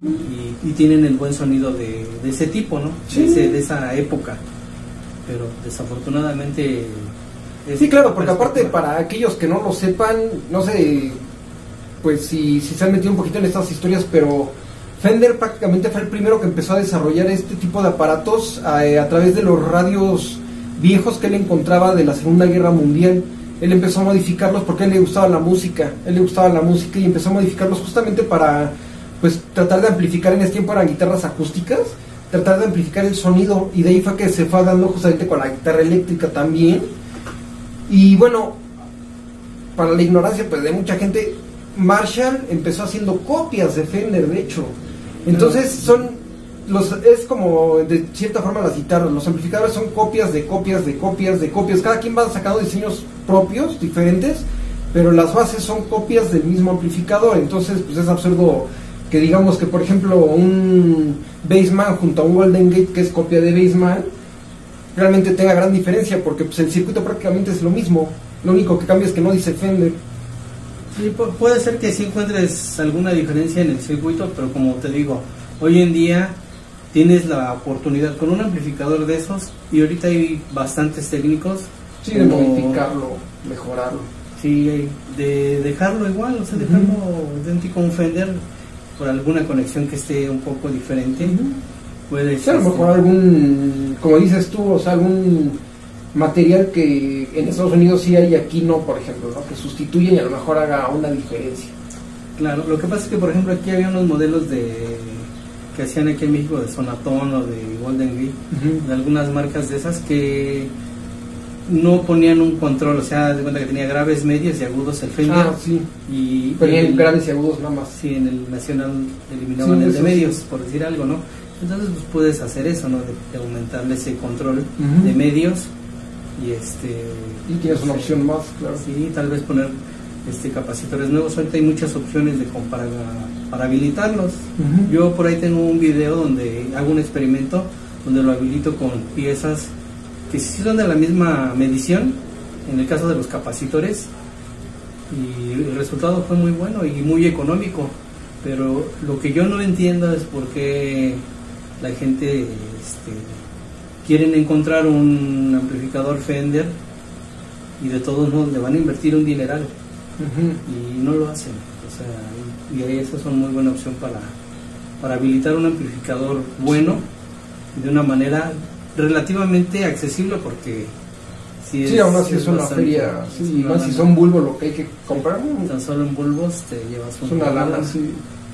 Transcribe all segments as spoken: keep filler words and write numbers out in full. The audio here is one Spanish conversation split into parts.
y, y tienen el buen sonido de, de ese tipo, ¿no? Sí. De, ese, de esa época, pero desafortunadamente es sí, claro, porque aparte para aquellos que no lo sepan, no sé pues si, si se han metido un poquito en estas historias, pero Fender prácticamente fue el primero que empezó a desarrollar este tipo de aparatos a, a través de los radios viejos que él encontraba de la Segunda Guerra Mundial. Él empezó a modificarlos porque a él le gustaba la música, él le gustaba la música y empezó a modificarlos justamente para pues tratar de amplificar. En ese tiempo eran guitarras acústicas, tratar de amplificar el sonido, y de ahí fue que se fue dando justamente con la guitarra eléctrica también. Y bueno, para la ignorancia pues de mucha gente, Marshall empezó haciendo copias de Fender, de hecho. Entonces son los es como de cierta forma las guitarras, los amplificadores son copias de copias de copias de copias, cada quien va sacando diseños propios diferentes, pero las bases son copias del mismo amplificador. Entonces pues es absurdo que digamos que por ejemplo un Bassman junto a un Golden Gate, que es copia de Bassman, realmente tenga gran diferencia, porque pues el circuito prácticamente es lo mismo, lo único que cambia es que no dice Fender. Sí, puede ser que sí encuentres alguna diferencia en el circuito, pero como te digo, hoy en día tienes la oportunidad con un amplificador de esos, y ahorita hay bastantes técnicos. Sí, de modificarlo, mejorarlo. Sí, de dejarlo igual, o sea, dejarlo uh-huh. idéntico a un Fender, por alguna conexión que esté un poco diferente. Uh-huh. Puede ser. Sí, a lo mejor algún, como dices tú, o sea, algún material que en Estados Unidos sí hay y aquí no, por ejemplo, ¿no? Que sustituyen y a lo mejor haga una diferencia. Claro, lo que pasa es que por ejemplo aquí había unos modelos de que hacían aquí en México de Sonatón o de Golden Gate, uh-huh. de algunas marcas de esas que no ponían un control, o sea, de cuenta que tenía graves, medios y agudos el Fender. Ah, sí. Y ponían el, graves y agudos nada más. Sí, en el Nacional eliminaban sí, el de medios, sí. por decir algo, ¿no? Entonces pues puedes hacer eso, ¿no? De, de aumentarle ese control uh-huh. de medios. Y este y tienes una opción más, claro. Sí, tal vez poner este capacitores nuevos. Ahorita hay muchas opciones de para, para habilitarlos. Uh-huh. Yo por ahí tengo un video donde hago un experimento donde lo habilito con piezas que sí son de la misma medición, en el caso de los capacitores, y el resultado fue muy bueno y muy económico. Pero lo que yo no entiendo es por qué la gente este, quieren encontrar un amplificador Fender y de todos modos le van a invertir un dineral uh-huh. y no lo hacen. O sea, y, y ahí esa es una muy buena opción para, para habilitar un amplificador bueno de una manera relativamente accesible, porque si sí, es, aún así es, es una feria, sí, y más si son bulbos lo que hay que comprar. Tan solo en bulbos te llevas un una lana, sí.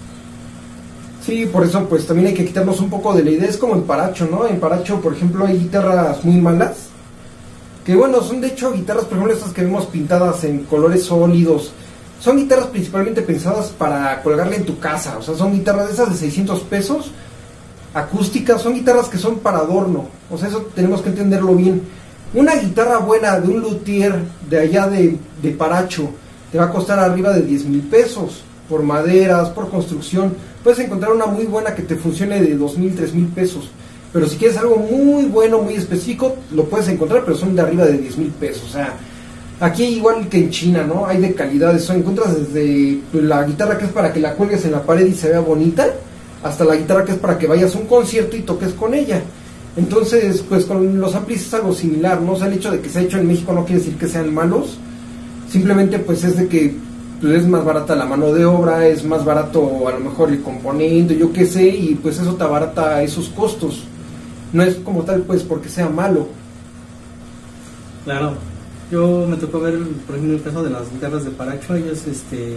Sí, por eso pues también hay que quitarnos un poco de la idea. Es como en Paracho, ¿no? En Paracho, por ejemplo, hay guitarras muy malas, que bueno, son de hecho guitarras, por ejemplo, estas que vemos pintadas en colores sólidos. Son guitarras principalmente pensadas para colgarle en tu casa, o sea, son guitarras de esas de seiscientos pesos, acústicas, son guitarras que son para adorno, o sea, eso tenemos que entenderlo bien. Una guitarra buena de un luthier de allá de, de Paracho te va a costar arriba de diez mil pesos, por maderas, por construcción. Puedes encontrar una muy buena que te funcione de dos mil, tres mil pesos, pero si quieres algo muy bueno, muy específico, lo puedes encontrar, pero son de arriba de diez mil pesos. O sea, aquí igual que en China, ¿no? Hay de calidades, o encuentras desde la guitarra que es para que la cuelgues en la pared y se vea bonita, hasta la guitarra que es para que vayas a un concierto y toques con ella. Entonces, pues con los amplis es algo similar, ¿no? O sea, el hecho de que se ha hecho en México no quiere decir que sean malos, simplemente pues es de que pues, es más barata la mano de obra, es más barato a lo mejor el componente, yo qué sé, y pues eso te abarata esos costos. No es como tal pues porque sea malo. Claro, yo me tocó ver, por ejemplo, el caso de las guitarras de Paracho. Ellos este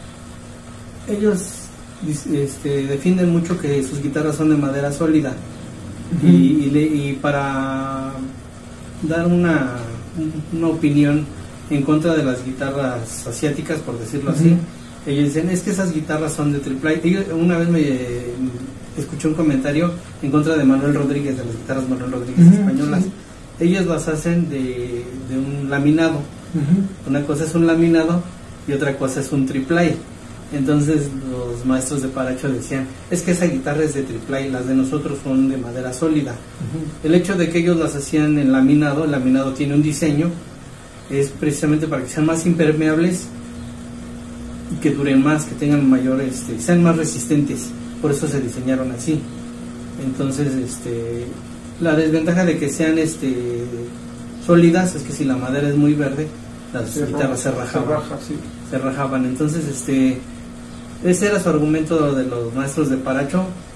ellos este, defienden mucho que sus guitarras son de madera sólida. Uh-huh. y, y, le, y para dar una, una opinión en contra de las guitarras asiáticas, por decirlo uh-huh. así, ellos dicen, es que esas guitarras son de triple A. Ellos, una vez me escuché un comentario en contra de Manuel Rodríguez, de las guitarras Manuel Rodríguez uh-huh. españolas. Sí. Ellos las hacen de, de un laminado. Uh-huh. Una cosa es un laminado y otra cosa es un triple A. Entonces los maestros de Paracho decían, es que esa guitarra es de triple A y las de nosotros son de madera sólida. Uh-huh. El hecho de que ellos las hacían en laminado, el laminado tiene un diseño, es precisamente para que sean más impermeables y que duren más, que tengan mayor, este, sean más resistentes por eso se diseñaron así. Entonces, este, la desventaja de que sean este sólidas es que si la madera es muy verde, las Se guitarras se raja, rajaban. se raja, sí. Se rajaban. Entonces, este, ese era su argumento de los maestros de Paracho.